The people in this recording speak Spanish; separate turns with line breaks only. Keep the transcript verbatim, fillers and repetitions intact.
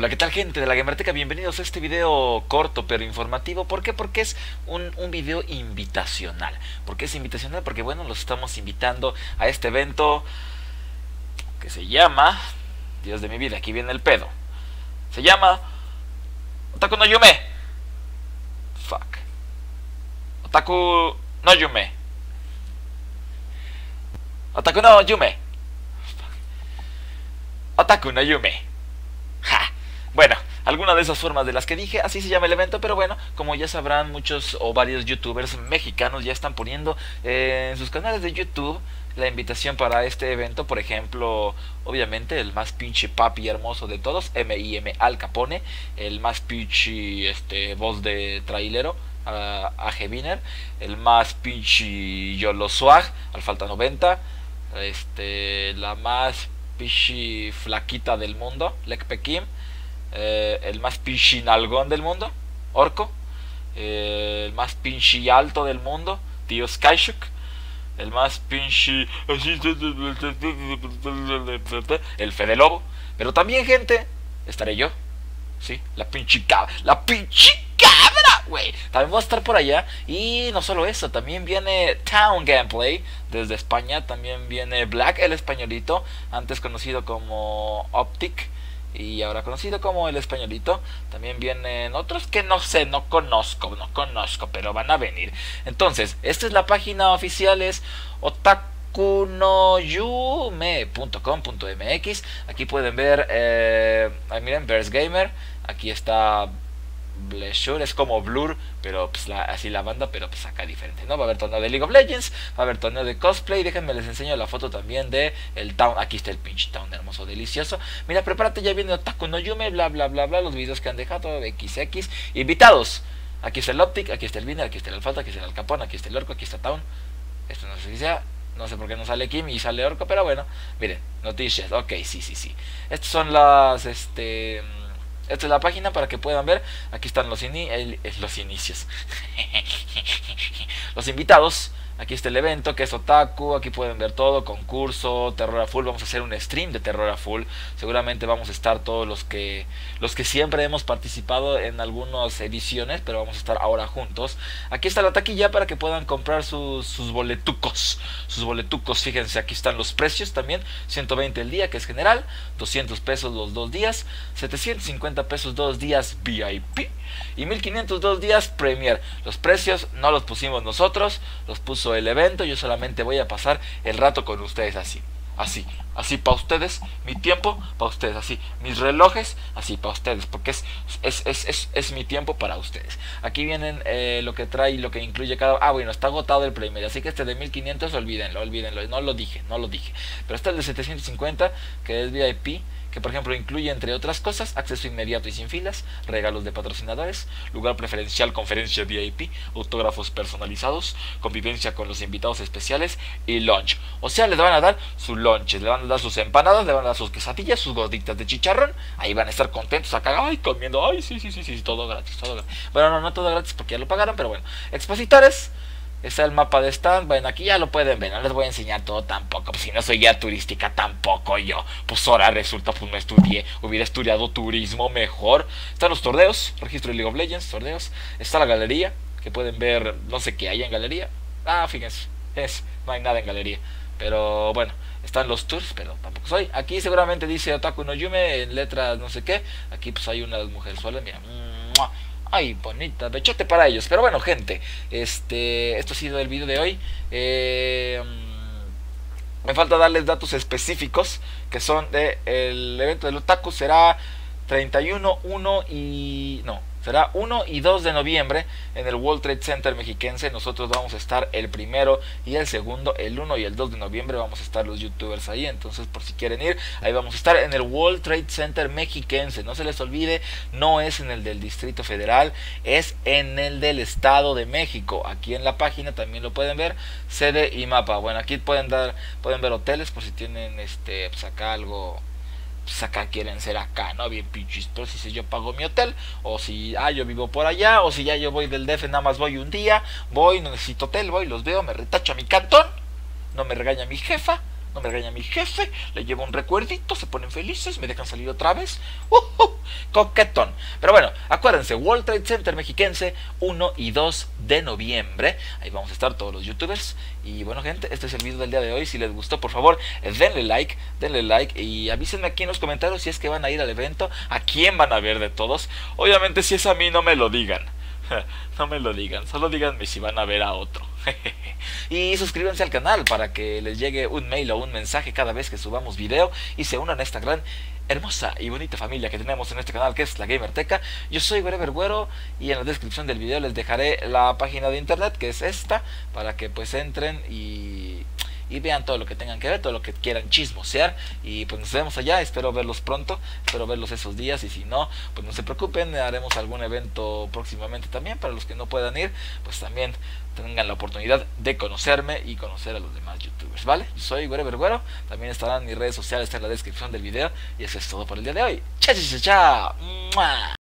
Hola, ¿qué tal, gente de la Gamerteca? Bienvenidos a este video corto pero informativo. ¿Por qué? Porque es un, un video invitacional. ¿Por qué es invitacional? Porque bueno, los estamos invitando a este evento que se llama... Dios de mi vida, aquí viene el pedo. Se llama... Otaku no Yume. Fuck. Otaku no Yume. Otaku no Yume. Otaku no Yume. Ja. Bueno, alguna de esas formas de las que dije, así se llama el evento, pero bueno, como ya sabrán, muchos o varios youtubers mexicanos ya están poniendo eh, en sus canales de YouTube la invitación para este evento. Por ejemplo, obviamente el más pinche papi hermoso de todos, M I M Al Capone, el más pinche este, voz de trailero, a, a Geviner, el más pinche Yolo Swag, al falta noventa, este, la más pinche flaquita del mundo, Lek Pekim, eh, el más pinche nalgón del mundo, Orco, eh, el más pinche alto del mundo, Tío Skyshuk, el más pinche el Fede Lobo, pero también, gente, estaré yo, sí, la pinche cabra, la pinche cabra, güey, también voy a estar por allá. Y no solo eso, también viene Town Gameplay desde España, también viene Black, el españolito, antes conocido como Optic y ahora conocido como el españolito. También vienen otros que no sé, no conozco, no conozco, pero van a venir. Entonces, esta es la página oficial, es otaku no yume punto com punto m x. Aquí pueden ver, eh, miren, Bears Gamer, aquí está Blessure, es como Blur, pero pues la, así la banda, pero pues acá diferente, ¿no? Va a haber torneo de League of Legends, va a haber torneo de cosplay. Déjenme les enseño la foto también de el Town. Aquí está el pinche Town hermoso, delicioso. Mira, prepárate, ya viene Otaku no Yume, bla bla bla bla, los videos que han dejado, equis equis. Invitados, aquí está el Optic, aquí está el Viner, aquí está el Alfalta, aquí está el Alcapón, aquí está el Orco, aquí está Town. Esto no sé si sea, no sé por qué no sale Kim y sale Orco, pero bueno, miren, noticias, ok, sí, sí, sí. Estas son las, este... esta es la página para que puedan ver. Aquí están los, ini el, los inicios. Los invitados. Aquí está el evento que es Otaku. Aquí pueden ver todo. Concurso, Terror a Full. Vamos a hacer un stream de Terror a Full. Seguramente vamos a estar todos los que los que siempre hemos participado en algunas ediciones, pero vamos a estar ahora juntos. Aquí está la taquilla para que puedan comprar sus, sus boletucos. Sus boletucos, fíjense, aquí están los precios también. ciento veinte el día, que es general. doscientos pesos los dos días. setecientos cincuenta pesos dos días V I P. Y mil quinientos dos días Premier. Los precios no los pusimos nosotros, los puso el evento. Yo solamente voy a pasar el rato con ustedes así. Así, así para ustedes, mi tiempo para ustedes, así, mis relojes, así para ustedes, porque es, es, es, es, es mi tiempo para ustedes. Aquí vienen eh, lo que trae y lo que incluye cada... Ah, bueno, está agotado el Premier, así que este de mil quinientos, olvídenlo, olvídenlo, no lo dije, no lo dije. Pero este es el de setecientos cincuenta, que es V I P, que por ejemplo incluye, entre otras cosas, acceso inmediato y sin filas, regalos de patrocinadores, lugar preferencial, conferencia V I P, autógrafos personalizados, convivencia con los invitados especiales y lunch. O sea, les van a dar su lunches, le van a dar sus empanadas, le van a dar sus quesadillas, sus gorditas de chicharrón. Ahí van a estar contentos acá, ay, comiendo, ay, sí, sí, sí, sí, todo gratis, todo gratis. Bueno, no, no todo gratis porque ya lo pagaron, pero bueno. Expositores. Está el mapa de stand, bueno, aquí ya lo pueden ver, no les voy a enseñar todo tampoco, pues si no soy guía turística tampoco yo, pues ahora resulta, pues no estudié, hubiera estudiado turismo mejor. Están los torneos, registro de League of Legends, torneos, está la galería, que pueden ver, no sé qué hay en galería, ah, fíjense, es, no hay nada en galería, pero bueno, están los tours, pero tampoco soy. Aquí seguramente dice Otaku no Yume en letras no sé qué, aquí pues hay unas mujeres solas, mira, ¡mua! Ay, bonita, bechote para ellos. Pero bueno, gente, este, esto ha sido el video de hoy. Eh, me falta darles datos específicos, que son de el evento del Otaku. Será treinta y uno, uno y... no, será uno y dos de noviembre en el World Trade Center mexiquense. Nosotros vamos a estar el primero y el segundo, el uno y el dos de noviembre vamos a estar los youtubers ahí. Entonces, por si quieren ir, ahí vamos a estar en el World Trade Center mexiquense. No se les olvide, no es en el del Distrito Federal, es en el del Estado de México. Aquí en la página también lo pueden ver, sede y mapa. Bueno, aquí pueden dar, pueden ver hoteles por si tienen este, pues acá algo... pues acá quieren ser acá, ¿no? Bien pinches, pero si yo pago mi hotel, o si, ah, yo vivo por allá, o si ya yo voy del D F, nada más voy un día, voy, no necesito hotel, voy, los veo, me retacho a mi cantón, no me regaña mi jefa, no me regaña mi jefe, le llevo un recuerdito, se ponen felices, me dejan salir otra vez. Uh, uh, coquetón. Pero bueno, acuérdense, World Trade Center Mexiquense, uno y dos de noviembre. Ahí vamos a estar todos los youtubers. Y bueno, gente, este es el video del día de hoy. Si les gustó, por favor, denle like, denle like y avísenme aquí en los comentarios si es que van a ir al evento, a quién van a ver de todos. Obviamente, si es a mí, no me lo digan. No me lo digan, solo díganme si van a ver a otro. Y suscríbanse al canal para que les llegue un mail o un mensaje cada vez que subamos video y se unan a esta gran, hermosa y bonita familia que tenemos en este canal, que es la Gamerteca. Yo soy Wherever Güero y en la descripción del video les dejaré la página de internet, que es esta, para que pues entren y... y vean todo lo que tengan que ver, todo lo que quieran chismosear. Y pues nos vemos allá, espero verlos pronto, espero verlos esos días. Y si no, pues no se preocupen, haremos algún evento próximamente también. Para los que no puedan ir, pues también tengan la oportunidad de conocerme y conocer a los demás youtubers, ¿vale? Yo soy Wherever Güero, también estarán mis redes sociales en la descripción del video. Y eso es todo por el día de hoy. ¡Chao, chao, chao! ¡Mua!